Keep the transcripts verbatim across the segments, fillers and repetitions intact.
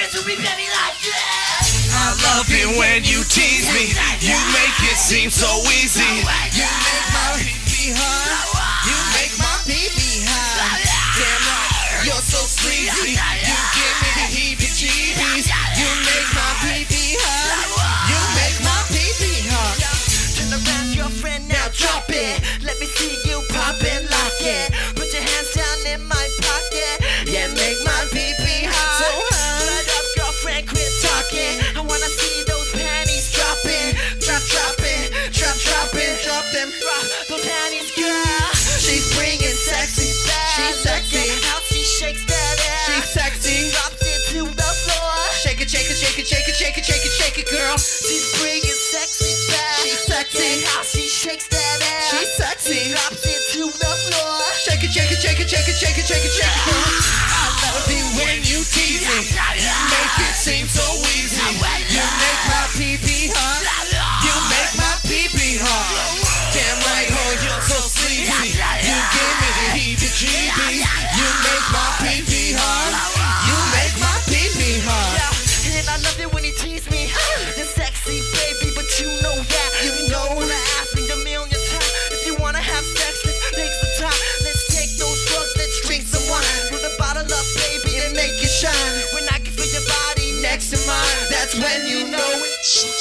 dance with me, baby, like this. I love it when you tease me. You make it seem so easy. You make my pee-pee hard. You make my pee-pee hard. Damn right, you're so sleazy. You give me the heebie-jeebies. You make my pee-pee hard. You make my pee-pee hard. Turn around, girlfriend, now drop it. Let me see you pop and lock it. Put your hands down in my pocket. Yeah, make my pee-pee hard. So hard. Shut up, girlfriend, quit talking. I wanna see those panties dropping. Drop, dropping, drop, dropping, drop them. Drop those panties, girl. She's bringing sexy back. She's sexy. How she shakes that ass. She's sexy. Drops it to the floor. Shake it, shake it, shake it, shake it, shake it, shake it, shake it, girl. She's bringing sexy back. She's sexy. How she shakes that ass. She's sexy. Drops it to the floor. Shake it, shake it, shake it, shake it, shake it, shake it, shake it, girl. I love it when you tease me. You make it seem so easy. You make my pee-pee hard. You make my pee-pee hard. Damn right, oh, you're so sleazy. You give me the heebie-jeebies. You make my pee-pee hard. You make my pee-pee hard. Yeah, and I love it when he tease me. You're sexy, baby, but you know that. You know when I ask me a million times. If you wanna have sex, let's take some time. Let's take those drugs, let's drink some wine. With a bottle up, baby, and make it shine. When I can feel your body next to mine, That's when you know it.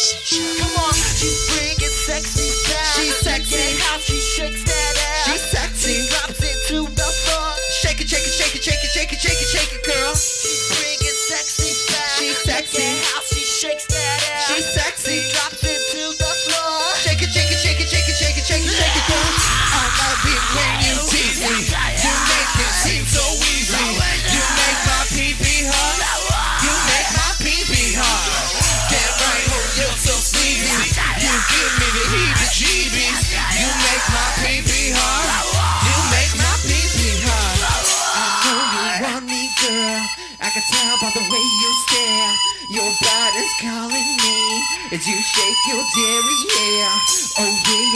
come on, she's bringing sexy back. She's sexy. Yeah, how she shakes that ass. She's sexy. Drops it to the floor. Shake it, shake it, shake it, shake it, shake it, shake it, shake it, girl. She's bringing sexy back. She's sexy. Yeah, how she shakes that ass. She's sexy. Drops it to the floor. Shake it, shake it, shake it, shake it, shake it, shake it, shake it, girl. I love it when you tease me. You make it seem so easy. You make my pee-pee hard. You make my pee-pee hard. Damn right, oh, you're so sleazy. You give me the heebie-jeebies. You make my pee-pee hard. You make my pee-pee hard. I know you want me, girl. I can tell by the way you stare. Your body's calling me as you shake your derriere. Oh yeah,